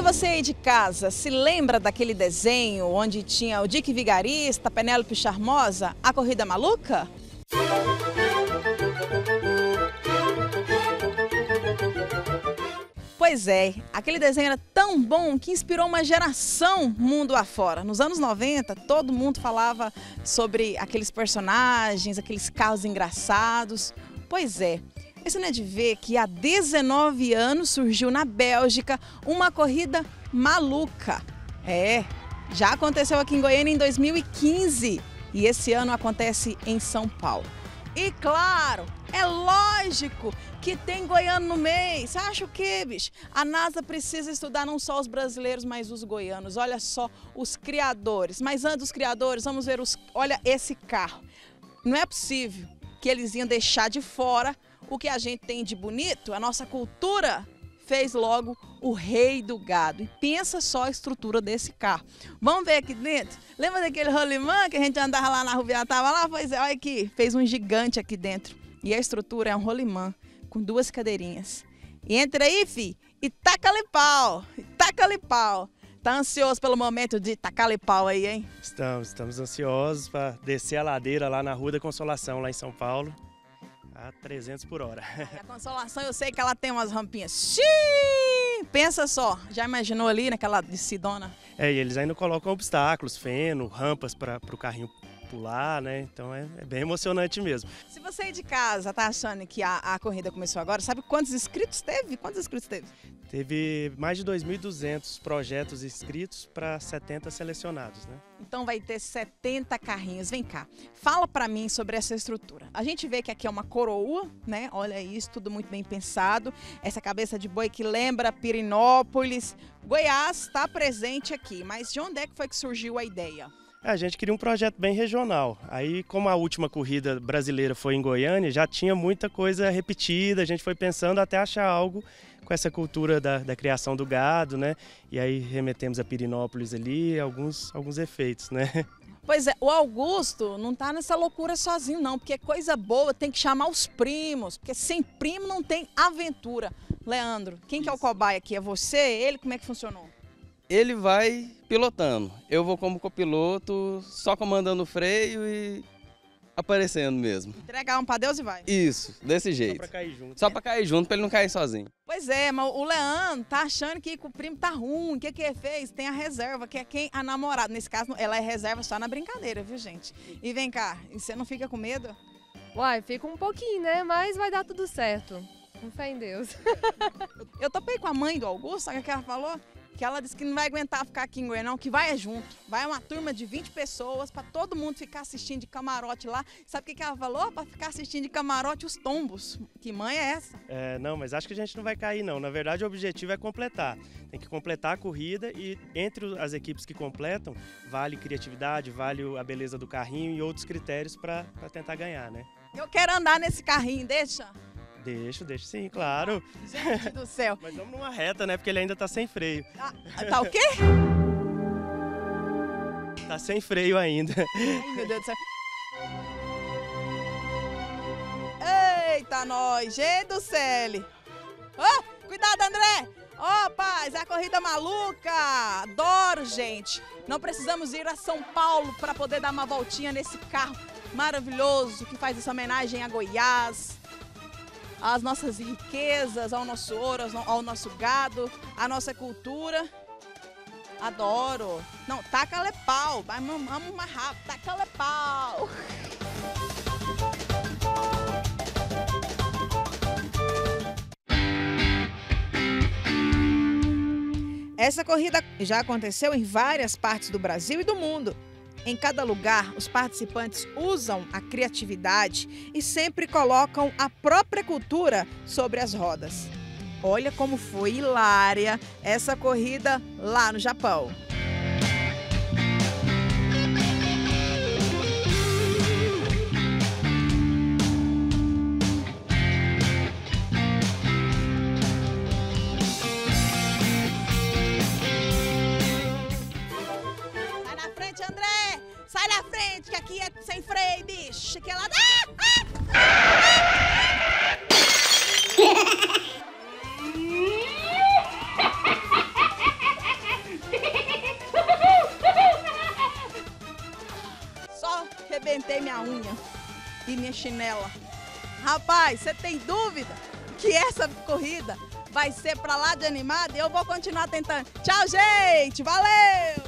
você aí de casa se lembra daquele desenho onde tinha o Dick Vigarista, Penélope Charmosa, a Corrida Maluca? Pois é, aquele desenho era tão bom que inspirou uma geração mundo afora. Nos anos 90, todo mundo falava sobre aqueles personagens, aqueles carros engraçados. Pois é, isso não é de ver que há 19 anos surgiu na Bélgica uma corrida maluca. Já aconteceu aqui em Goiânia em 2015 e esse ano acontece em São Paulo. E claro, é lógico que tem goiano no meio. Você acha o quê, bicho? A NASA precisa estudar não só os brasileiros, mas os goianos. Olha só os criadores. Mas antes dos criadores, vamos ver olha esse carro. Não é possível que eles iam deixar de fora o que a gente tem de bonito. A nossa cultura fez logo o rei do gado. E pensa só a estrutura desse carro. Vamos ver aqui dentro? Lembra daquele rolimã que a gente andava lá na rua, tava lá? Pois é, olha aqui, fez um gigante aqui dentro. E a estrutura é um rolimã com 2 cadeirinhas. E entra aí, fi, e taca-lhe pau, taca-lhe pau. Tá ansioso pelo momento de tacar-lhe pau aí, hein? Estamos ansiosos para descer a ladeira lá na Rua da Consolação, lá em São Paulo. A 300 por hora. A Consolação, eu sei que ela tem umas rampinhas. Xiii! Pensa só, já imaginou ali naquela descidona? E eles ainda colocam obstáculos, feno, rampas para o carrinho pular, né? Então é bem emocionante mesmo. Se você aí de casa tá achando que a corrida começou agora, sabe quantos inscritos teve? Quantos inscritos teve? Teve mais de 2.200 projetos inscritos para 70 selecionados, né? Então vai ter 70 carrinhos. Vem cá, fala para mim sobre essa estrutura. A gente vê que aqui é uma coroa, né? Olha isso, tudo muito bem pensado. Essa cabeça de boi que lembra Pirenópolis. Goiás está presente aqui, mas de onde é que foi que surgiu a ideia? A gente queria um projeto bem regional. Aí, como a última corrida brasileira foi em Goiânia, já tinha muita coisa repetida, a gente foi pensando até achar algo com essa cultura da criação do gado, né? E aí remetemos a Pirenópolis ali, alguns efeitos, né? Pois é, o Augusto não tá nessa loucura sozinho não, porque coisa boa tem que chamar os primos, porque sem primo não tem aventura. Leandro, quem que é o cobaia aqui? É você? Ele? Como é que funcionou? Ele vai pilotando, eu vou como copiloto, só comandando o freio e aparecendo mesmo. Entregar um pra Deus e vai. Isso, desse jeito. Só pra cair junto. Só pra cair junto, pra ele não cair sozinho. Pois é, mas o Leandro tá achando que o primo tá ruim. O que ele fez? Tem a reserva, que é quem? A namorada. Nesse caso, ela é reserva só na brincadeira, viu, gente? E vem cá, e você não fica com medo? Uai, fica um pouquinho, né? Mas vai dar tudo certo. Com fé em Deus. Eu topei com a mãe do Augusto, sabe o que ela falou? Que ela disse que não vai aguentar ficar aqui em Goiânia, não, que vai junto. Vai uma turma de 20 pessoas para todo mundo ficar assistindo de camarote lá. Sabe o que ela falou? Para ficar assistindo de camarote os tombos. Que mãe é essa? Não, mas acho que a gente não vai cair, não. Na verdade, o objetivo é completar. Tem que completar a corrida e entre as equipes que completam, vale criatividade, vale a beleza do carrinho e outros critérios para tentar ganhar, né? Eu quero andar nesse carrinho, deixa? Deixa sim, claro. Gente do céu. Mas vamos numa reta, né? Porque ele ainda tá sem freio. Tá o quê? Tá sem freio ainda. Ai, meu Deus do céu. Eita, nós. Gente do céu. Cuidado, André. Paz, é a corrida maluca. Adoro, gente. Não precisamos ir a São Paulo para poder dar uma voltinha nesse carro maravilhoso que faz essa homenagem a Goiás, às nossas riquezas, ao nosso ouro, ao nosso gado, à nossa cultura. Adoro. Não, taca-lhe pau. Vamos mais rápido. Taca-lhe pau. Essa corrida já aconteceu em várias partes do Brasil e do mundo. Em cada lugar, os participantes usam a criatividade e sempre colocam a própria cultura sobre as rodas. Olha como foi hilária essa corrida lá no Japão. Sai na frente, que aqui é sem freio, bicho. Que ela... só rebentei minha unha e minha chinela. Rapaz, você tem dúvida que essa corrida vai ser pra lá de animada? E eu vou continuar tentando. Tchau, gente! Valeu!